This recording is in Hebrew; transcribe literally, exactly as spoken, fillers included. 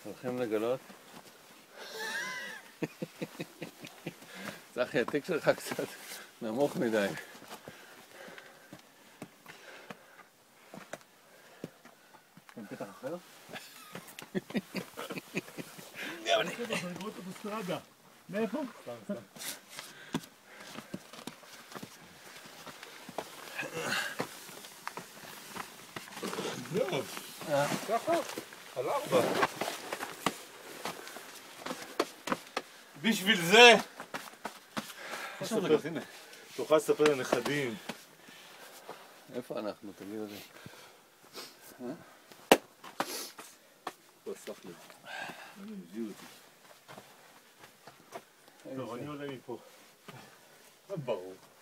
הולכים לגלות. צחי, התיק שלך קצת נמוך מדי. אין פתח אחר? גם אני. מאיפה? יואב, ככה, על ארבע. בשביל זה תוכל לספר לנכדים. איפה אנחנו? תגיד את זה. לא, סלח לי. אני מביא אותי. טוב, אני עולה מפה. ברור.